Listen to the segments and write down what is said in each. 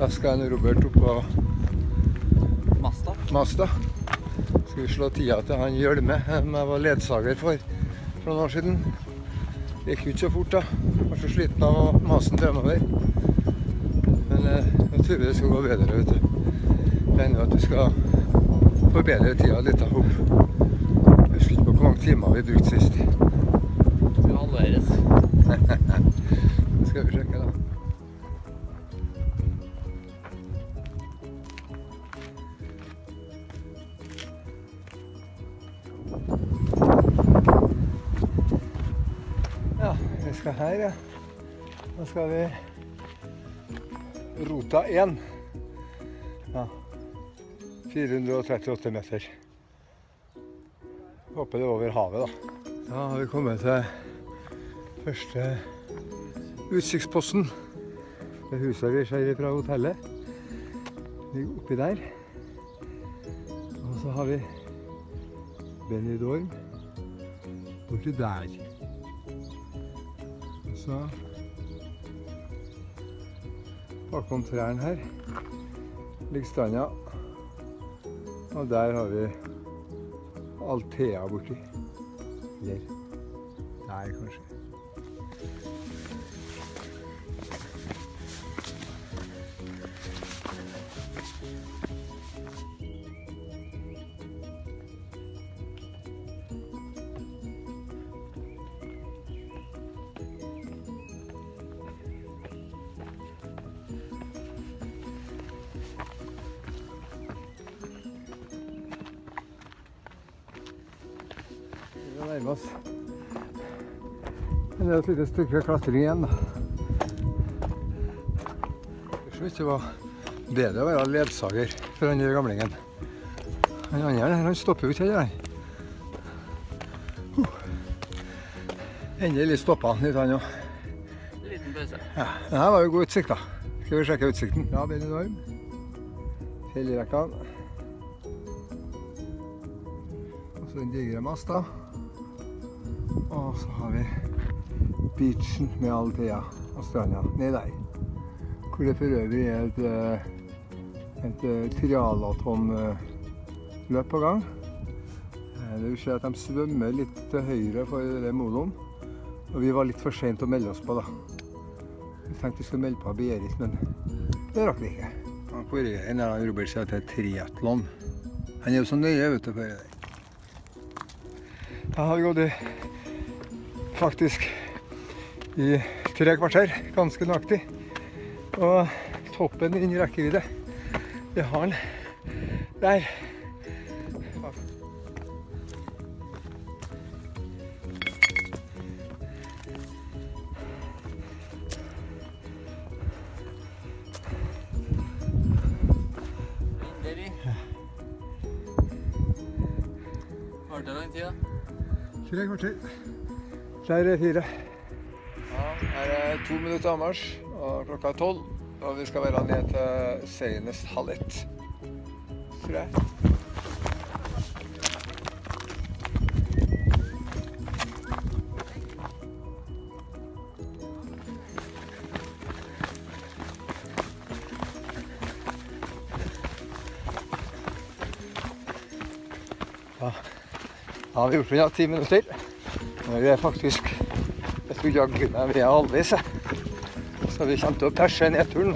Da skal Robert opp på Masta. Skal vi slå tida til han Hjelme, som jeg var ledsager for noen år siden. Det gikk ikke så fort da. Jeg var så sliten av å masen fremover. Men jeg tror det skal gå bedre, vet du. Jeg regner at du skal forbedre tida litt av hopp. Jeg husker ikke på hvor mange timer vi brukte sist. Det skal halveres. Det skal vi sjekke da. Ja, vi skal her, ja. Nå skal vi Rota 1. Ja. 438 meter. Håper det er over havet da. Da har vi kommet til første utsiktsposten. Det huset vi ser fra hotellet. Vi går oppi der. Og så har vi Benidorm borti der. Og så bakom trærne her ligger stranda. Og der har vi Altea borti. Eller der kanskje. Nærme oss. Men det er et lite stykke klatring igjen da. Jeg synes det var bedre å være ledsager for han gamlingen. Han andre han stopper jo ikke heller. Endelig stoppet han litt han jo. En liten pause. Ja, det her var jo god utsikt da. Skal vi sjekke utsikten? Ja, Benidorm. Fjellrekkene. Og så den digre Masta. Og så har vi beachen med Altea og stranda ned der. Hvor det for øvrig er et trialaton-løp på gang. Det vil si at de svømmer litt til høyre for det moloen. Og vi var litt for sent å melde oss på da. Vi tenkte vi skulle melde på Berit, men det rakk vi ikke. En av Robert sier at det er triatlon. Han er jo så nøye, vet du, for det. Da har vi gått faktisk i 3 kvarter, ganske nøyaktig. Og toppen inn i rekkevidde. Vi har den der. Var det lang tid da? 3 kvarter. Der er 4. Ja, her er 2 minutter av mars, og klokka er 12. Og vi skal være ned til senest 12:30, tror jeg. Ja, da har vi gjort unna 10 minutter. Nå er vi faktisk et jaggu meg ved halvveis. Så vi kommer til å perse nedturen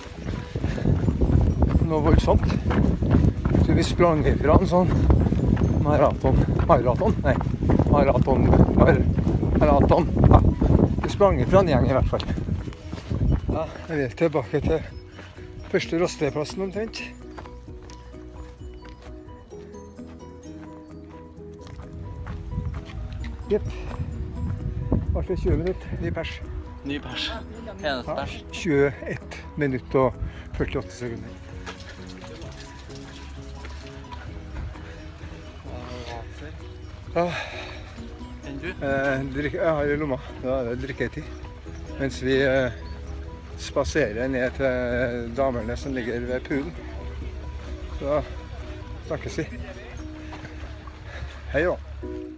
noe voldsomt. Så vi sprang ifra en sånn maraton. Ja, vi sprang ifra en gjeng i hvert fall. Ja, jeg er tilbake til første rasteplassen omtrent. Jepp. Var det 20 minutter? Ny pers. Ny pers. Eneste pers. 21 minutter og 48 sekunder. Ja. Enn du? Jeg har i lomma. Da er det drikketid. Mens vi spaserer ned til damerne som ligger ved poolen. Så snakkes vi. Hei da.